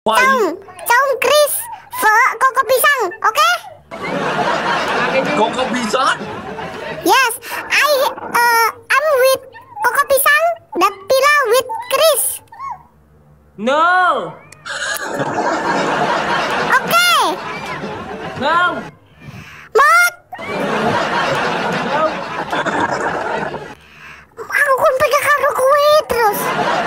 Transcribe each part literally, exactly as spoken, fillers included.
Chong, Chong Chris, phở Coco pisang, okay? Coco pisang? Yes, I uh I'm with Coco pisang, that Tila with Chris. No. Okay. No. Mot. No. Aku kan pegang karo kue terus.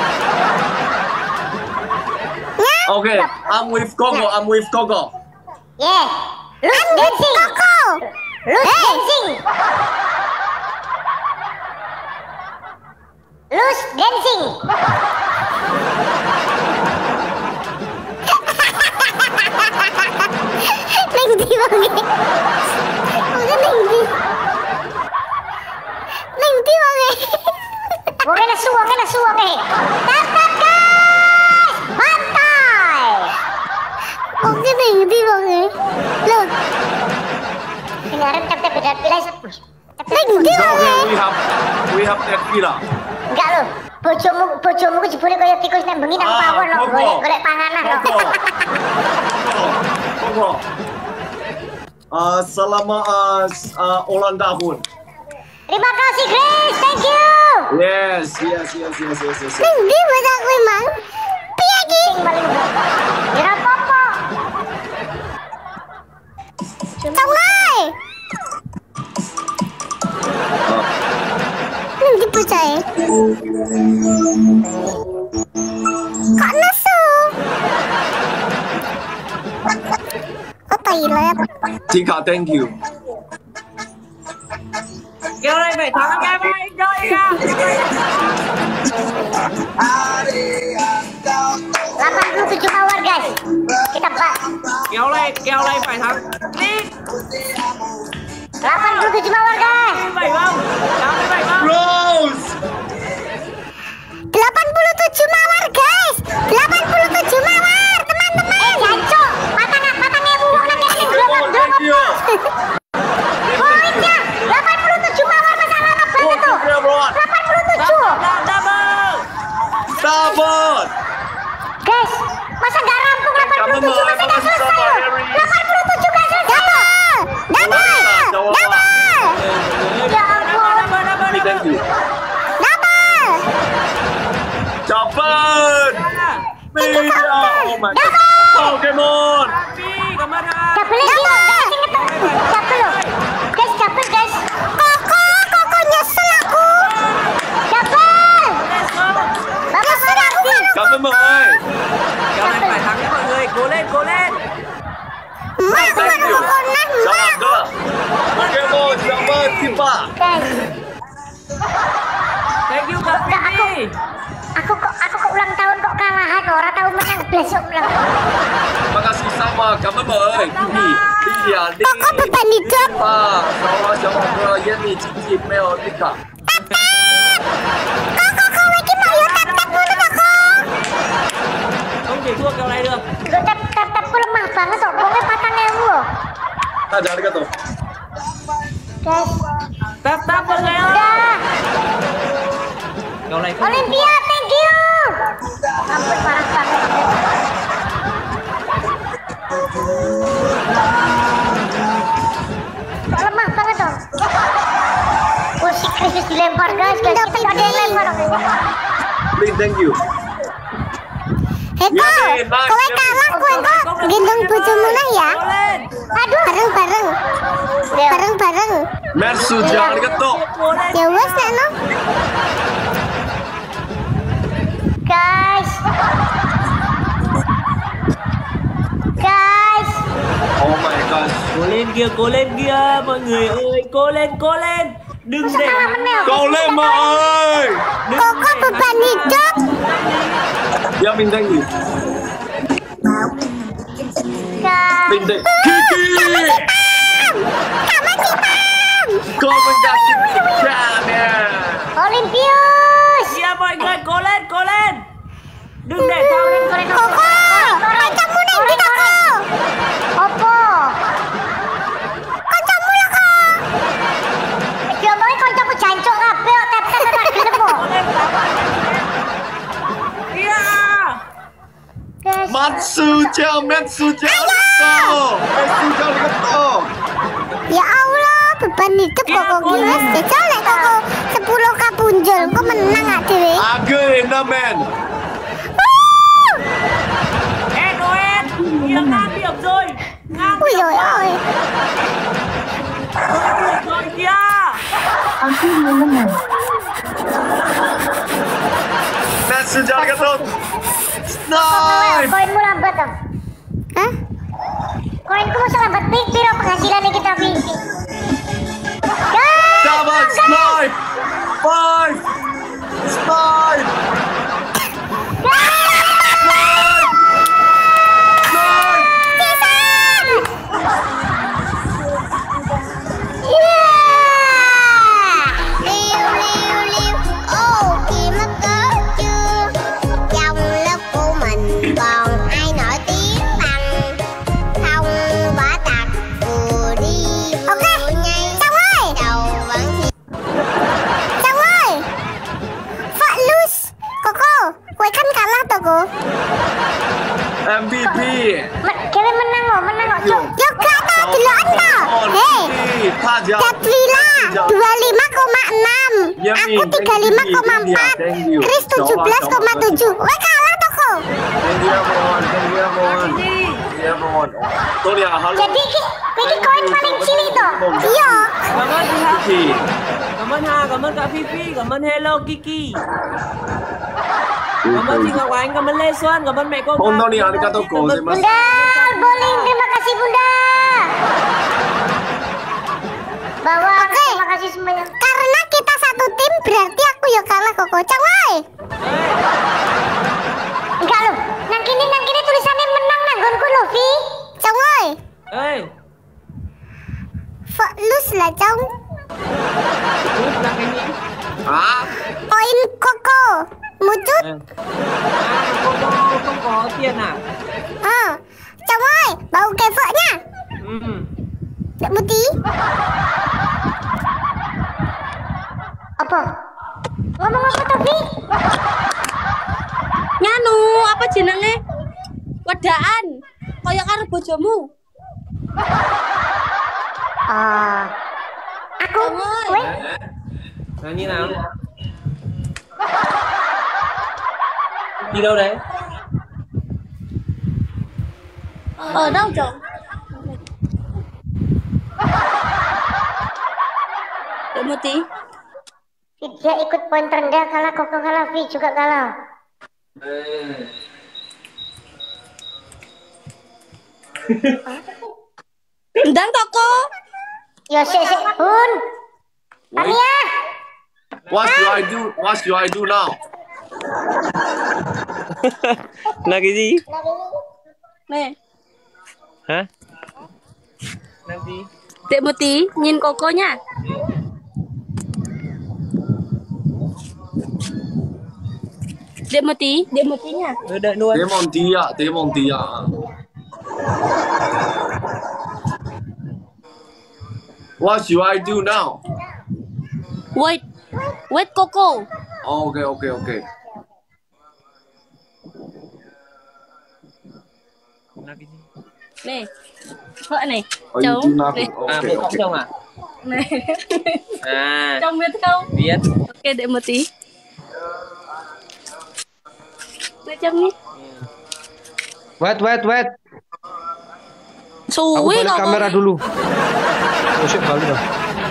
Okay, I'm with Coco. I'm with Coco. Yeah. Loose dancing. Coco. Loose dancing. Loose dancing. Nengdi banget. Bukan nengdi. Nengdi banget. Bukan nasu, bukan nasu, oke. Tap tap guys. Pantai. Oke nengdi banget. Look. Dengaran tap tap beda pilih sepuluh. Nengdi banget. We have we have that villa. Enggak lo. Bojomu bojomu ku jebule kaya tikus nang bengi nang pawon lo, golek-golek panganan lo. Coco. Uh, selama uh, uh, ulang tahun. Terima kasih Grace, thank you. Yes, yes, yes, yes, yes, yes. Nengdi buat aku emang. Piye iki? Ya apa-apa. Conggai. Nengdi percaya. Kok nasu? Oh Thailand. Tika, thank you. Kêu lên phải thắng em ơi, chơi ra. delapan puluh tujuh mawar guys. Kita pak. Kéo lên, kéo lên phải thắng. Đi. delapan puluh tujuh mawar guys. Bảy không? tám mươi bảy không? Rose. delapan puluh tujuh mawar guys. delapan puluh tujuh mawar teman-teman. Eh jancuk, matang matangnya buang nang kene delapan Thank you. poinnya delapan puluh tujuh mawar masalah apa banget tuh. delapan puluh tujuh. Double. Double. Guys, masa nggak rampung delapan puluh tujuh masa nggak selesai. delapan puluh tujuh nggak selesai. Double. Double. Double. Ya ampun. Thank you. Double. Cepat. Mega. Oh my god. Pokemon. Đi, cảm ơn ha. Double lagi loh, guys. Ingat tuh. Double loh. Guys, double guys. Koko, koko nyesel aku. Double. Let's go. Nyesel aku kan. Cảm ơn mọi người. Kéo lên phải thắng nhé mọi người, cố lên, cố lên. Mak, aku Thank you. koko nak Salam mak. dua. Pokemon sama Tifa. Guys, Thank you Kak Enggak, aku- Vivi. aku kok aku kok ulang tahun kok kalahan orang tahu menang besok ulang. Makasih sama. Cảm ơn mọi người. Đi, đi à, đi. Koko beban hidup. Tifa, sama sama Yenny, Cici, Mel, Tika. Koko kau lagi mau ya tap tap dulu koko. Không thể thua kèo này được. Lu tap tap tapku lemah banget kok. Pokoknya patang ewu. Ah, jangan gitu. Guys, Tap tap mọi người ơi. udah. Kèo này không. Olympia, thank you. Ampun parah banget. Kok lemah banget dong. Oh, si Krisis dilempar guys, guys. Kita gak ada yang lempar dong. Please, thank you. Heko, Iya, nice, kowe nice. kalah kowe kok gendong bojomu lah ya. Cố lên. Aduh, bareng-bareng. Bareng-bareng. Mersu, jangan gitu. Cố lên. Ya wes nek no. Guys. Guys. Oh my gosh. Cố lên kia, cố lên kia mọi người ơi, cố lên, cố lên. Đừng Masa để kalah menel? Kau lemah, oi. đừng Koko để beban hidup. Ya, Min, thank you. Guys. Min, thank Kiki. Kamu Cipam. Kau menjadi ikan ya. Olympius. Iya mọi người, cố lên, cố lên. Đừng để thao lên. Koko, kancamu ning ndi Koko? Opo? Kancamu lah kok. Ya mau kancamu jancuk kabeh kok tep-tep ora gelem kok. Iya. Guys. Mats Suja, men suja. Men suja gitu. Ya Allah, beban hidup koko gilas. Jajal lek koko sepuluh k punjul, kok menang gak dhewe? Again, men. Ê Noel, kìa ngang điểm rồi. Ngang Ui điểm dồi ôi. rồi kìa. Men suja gitu. Snipe. Koinmu lambat dong. Hah? Koinku masih lambat pik, piro penghasilannya kita pik. Double snipe. Five. Snipe. M V P. Kalian menang loh, menang loh. Yuk, yuk gak tau delokan toh. Hei, Datvila dua puluh lima koma enam. Aku tiga puluh lima koma empat. Chris tujuh belas koma tujuh. Weh kalah toh kok. Thank you everyone. Thank you everyone. Thank you everyone. Tuh ya, halo. Jadi ini koin paling cilik toh. Iya. Cảm ơn chị Ha. Kiki. Cảm ơn Hà, cảm ơn cả Phi, cảm ơn Hello Kiki. Cảm ơn chị Ngọc Ánh, cảm ơn Lê Xuân, cảm ơn mẹ cô. Hôm nay arigatou gozaimasu. Bunda, bowling, terima kasih Bunda. Bawa, terima kasih semuanya. Karena kita satu tim berarti aku ya kalah kok kocang woy. Enggak loh, nang kini nang kini tulisannya menang nanggonku loh Vi. Cong woy. Ê, Fokus lah cong. Út là cái gì? Hả? Koin koko. Mucut. À, không có, không có tiền à? Ờ, chồng ơi, bầu kề vợ nha. Ừ. Đợi một tí. Apa? Ngomong apa tapi? Nganu, apa jenenge? Wedaan. Kaya karo bojomu. Ah. Aku, weh. Là như nào? Đi đâu đấy? Ở đâu chồng? Đợi một tí. Dia ikut poin terendah kalah, Koko kalah, Vi juga kalah. Ndang toko. Yo, sik sik, Hun. Tania. What should I do? What should I do now? Là cái gì? Nè, Hả? Làm gì? đợi một tí, nhìn cô cô nha. Đợi một tí, đợi một tí nha. Ừ, đợi luôn. Demon Tia, Demon Tia. What should I do now? Wait, wait Coco. Oh, okay, okay, okay. Là cái gì? Nè, vợ này, Oh, you cháu. do nothing. Nè, À, Okay, bộ cọc okay. chồng à? nè. À, Chồng biết không? biết. Ok, đợi một tí. Nè, chồng đi. Wait, wait, wait. Aku Suwi balik kok. kamera dulu. Oh shit, balik dong.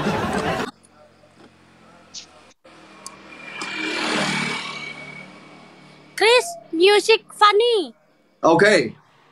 Chris, music funny. Okay.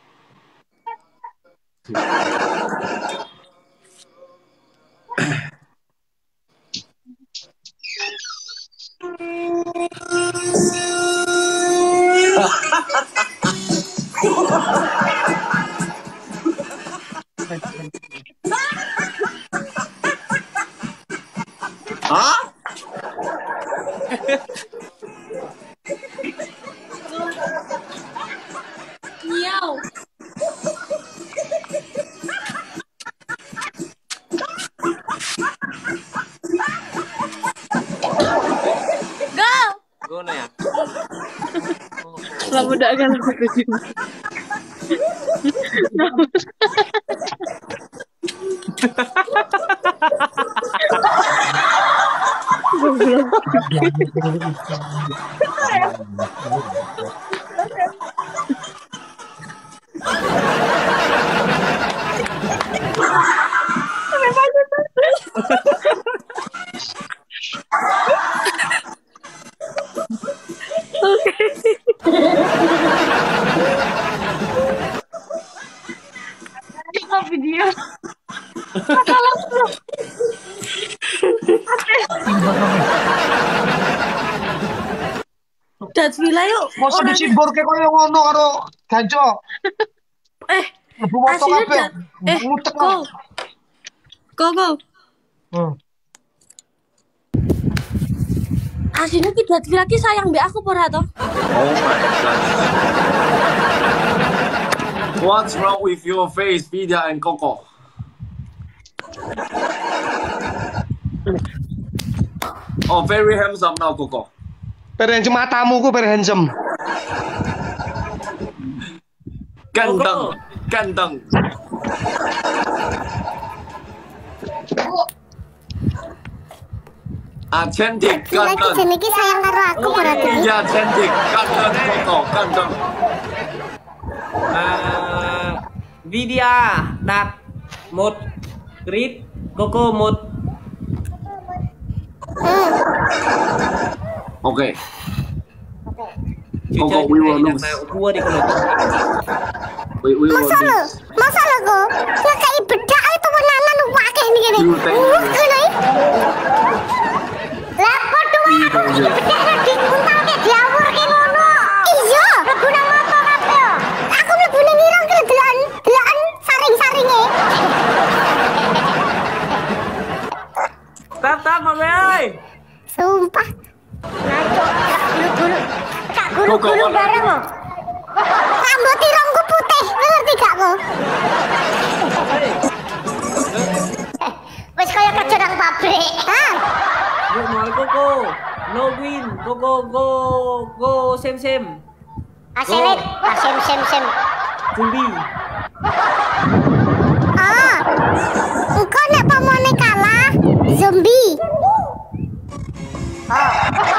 Hah? Nhiều. Go. Go này à? Là một đợi gần là Video. Dat villa yuk. Mosok disimborke koyo ngono karo Ganco. Eh, Ibu moto aslinya kabeh. dat. Eh, Mutek go. Go, go. Hmm. Aslinya ki dat villa ki sayang mbek aku pora toh. Oh my god. What's wrong with your face, Vida and Coco? Oh, very handsome now, Coco. Very handsome matamu ku very handsome. Ganteng, ganteng. Ah, cantik, Lagi ganteng. jenenge sayang karo aku ora tuh. Iya, cantik, ganteng, Coco, ganteng. Eh, Vidya, Nat, Mut, Grit, Koko, Mut. Okay. Cucu Koko, we will aja lose. nak gua di kono. We, we will Masa lo, lose. masa lo go. Ngekei bedak itu menanan wake ini gini. You think- Uh, kene. Lah padha wae aku iki bedak nang diuntalke diawurke ngono. Iya, mlebu nang motor kabeh. Aku mlebu ning ireng ki deloken, deloken saring-saringe. Tap tap Mame. Sumpah. Ngaco, guru-guru. Kak guru-guru Koko, bareng kok. Rambut irungku putih, ngerti gak kok? Wis kaya kerja nang pabrik. Hah? Go mau Koko. No win. Koko go go sem sem. Aselit, asem sem sem. Zombie. Ah. Engko nek pamane kalah, zombie. Oh.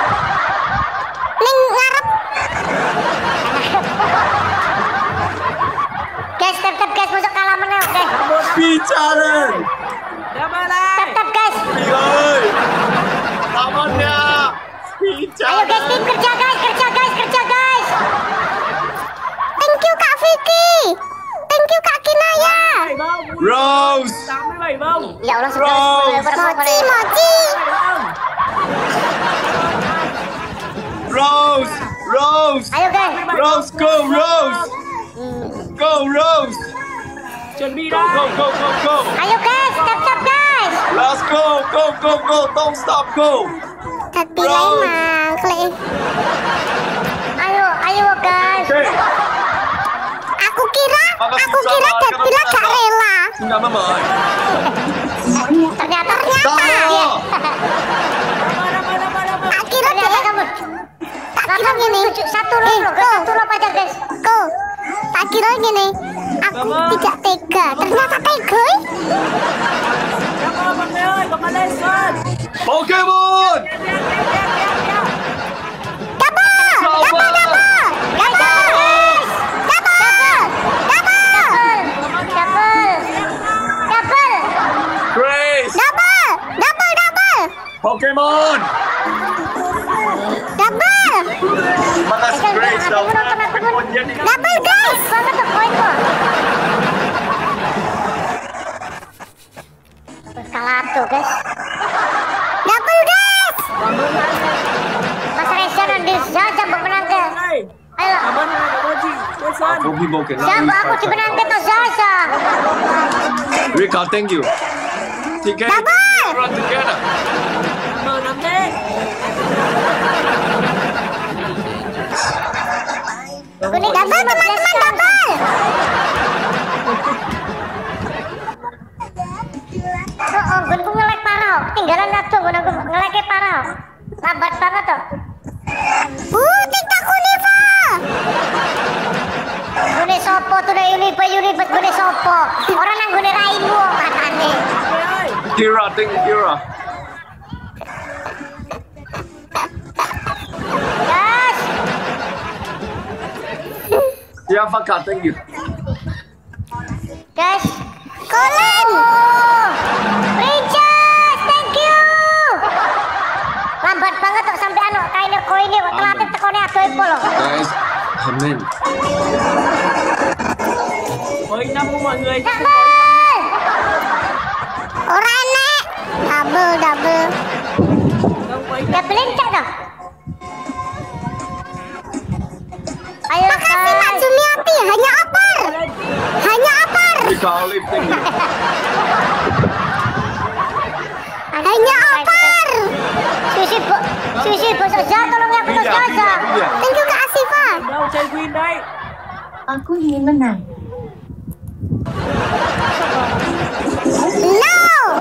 Ning ngarep. Guys, tetep guys masuk kalah meneh, oke. Bicara. Dapat. Tetep guys. Oi. Lawannya. Bicara. Ayo guys, tim kerja guys, kerja guys, kerja guys. Thank you Kak Vicky. Thank you Kak Kinaya. Rose. Tami baik bang. Ya Allah, Rose. mochi, mochi. Rose. Rose. Ayo guys. Rose, go, Rose. Go, Rose. Zombie Go, go, go, go, go. Ayo guys, tetep guys. Let's go, go, go, go. Don't stop, go. Tapi lain mangkle. Ayo, ayo guys. Okay. Aku kira, Makasih aku kira sama, Datila karena gak kita- rela. Enggak apa-apa. Ternyata ternyata. Sama. Ya. Tak kira dia kamu. Tak kira gini. Satu lo, satu lo aja guys. Go. Tak kira gini. Aku tidak tega. Ternyata tega. eh. Dapat Mame. Dapat lesson. Pokemon. Double, double, double, guys, double, double, double, double, Grace. double, double, double, Pokemon. double, Makasih Grace. Pokemon jadi. double guys. Banget tuh poin kok. Kalah tuh guys. Double guys. Mas Reza nanti saja menang ke. Hey. Ayo. Abang nak mochi. Lesson. Aku Pokemon. Siapa aku dimenang ke tuh Zaza. Rika, thank you. Tiga. Double. Run together. Abang Namde. Ini double teman-teman double. Oh, oh, gunku ngelek parah. Tinggalan satu, gunku ngeleknya parah. Lambat banget tuh. Uh, TikTok Univa. Ini sopo tuh deh ribet-ribet gune sopo? Orang nang gune raimu matane. Kira, thank you, Kira. Yes. Ya, Fakat, thank you. Guys, Colin. Princess, thank you. Lambat banget kok sampai anu kaine koine kok telat tekone adoh polo. Guys, amin. Ôi năm của mọi người. Double. Ora enek. Double, double. Double cak dah. Ayo, makasih Mak Jumiati, hanya apar. Hanya apar. Ika Olive, thank you. Hanya apar. Susi, Susi bosok Za, tolong aku bosok Za. Thank you Kak Asifa. Đâu chơi Win đây. Aku ingin menang. No.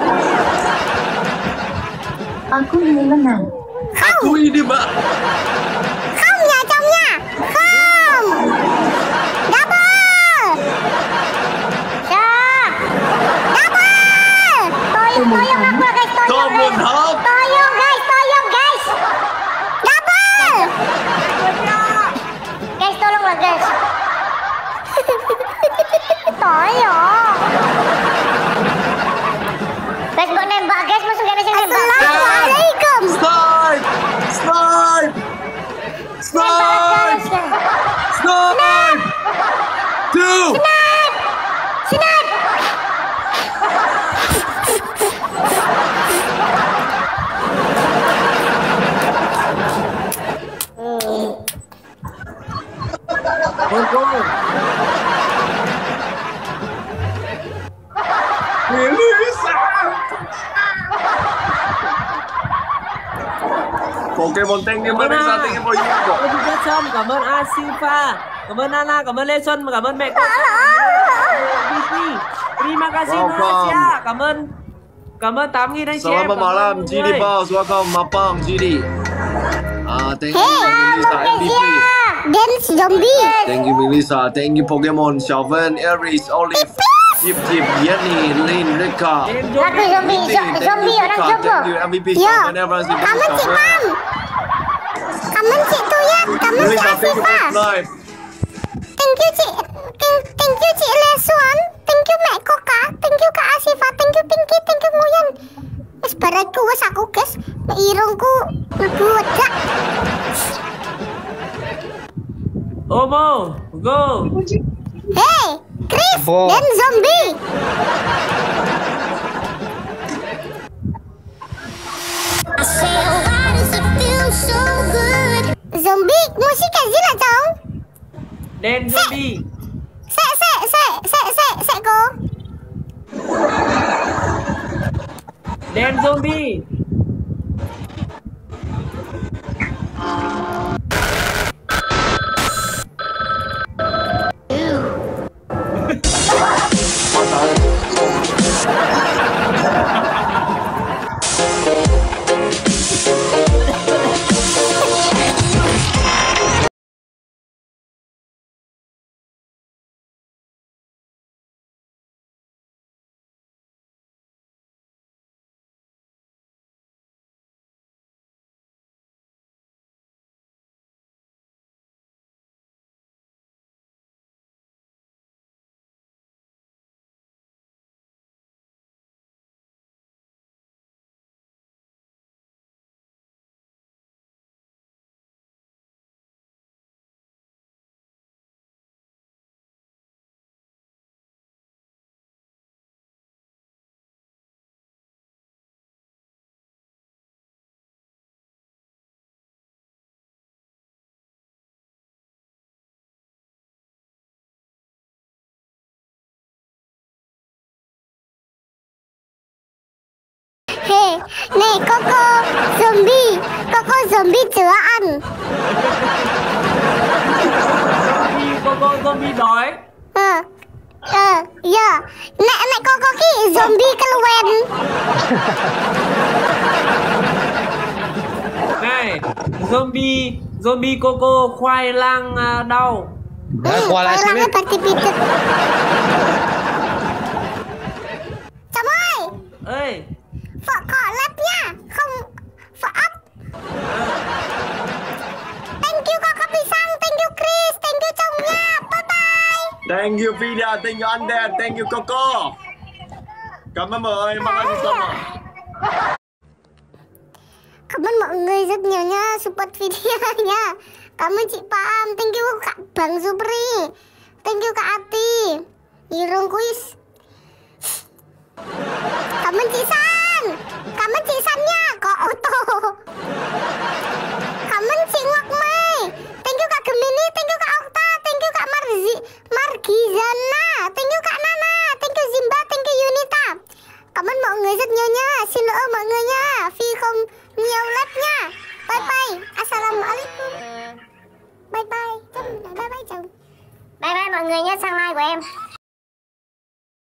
Aku ingin menang. Aku ini, Mbak. Không nhà trong nhà. Không. Double. Za. Double. Toyong, toyong aku lah guys, toyong Tom guys. Hop. Toyong guys, toyong guys. Double. Guys, tolonglah guys. Toyong. Guys, mau nembak guys, masuk gak ada yang nembak. Assalamualaikum. Snipe! Snipe! Nembak Snipe! guys. Snipe! Two! Snipe. Snipe. Coco. Melissa! Pokemon, thank you, Melissa, thank you for you. Cảm ơn Việt Trâm, cảm ơn Asifa, cảm ơn Nana, cảm ơn Lê Xuân và cảm ơn mẹ con. Vivi, terima kasih Welcome. Malaysia, cảm ơn cảm ơn tám nghìn anh chị em. Selamat cảm ơn malam, mọi G D người. Boss. Welcome, Mapang, G D. Ah, thank you, Hey, Melissa, M V P. Dance zombie. Thank you, Melissa. Thank you, Pokemon, Shelven, Aries, Olive, Tip Tip, Yenny, Lin, Rika. Em Aku zombie. zombie, Thank zo- you, zombie orang Rika. Jogo. Thank you, M V P, Ya. Shelven, Evans, Tip Tip, Kamu Cik Shelven. Mam. Kamu Cik Tuyat, kamu Cik Melissa, thank you Asifa. for live. Thank you Cik, thank, thank you Cik Lesuan. Thank you Mek Koka. Thank you Kak Asifa. Thank you Pinky. Thank you Muyan. Wes baraku wes aku guys. Mek irungku lebu wedak. Omo, go. Hey, Chris Apa? dan zombie. Zombie, musik gì là chồng? Đen zombie. Sẽ, sẽ, sẽ, sẽ, sẽ, sẽ cô. Đen zombie. Hey, này Coco zombie, Coco zombie chữa ăn. Zombie, Coco zombie đói. Ờ, ờ, dạ. Này, này Coco ki zombie keluwen. Này, zombie, zombie Coco khoai lang à, đau. Nah, kuala Orangnya sini. pasti pitet. Thank you Vida, thank you Ander, thank you Koko. Cảm ơn mọi người, makasih semua. Cảm ơn mọi người rất nhiều nha, support videonya. Cảm ơn chị Pam, thank you Kak Bang Supri, thank you Kak Ati, Irung Kuis. Cảm ơn chị San, cảm ơn chị San nha, có ô tô. Cảm ơn chị Ngọc Mai, thank you Kak Gemini, thank you Kak Okta, thank you Kak Marzi, Margizan,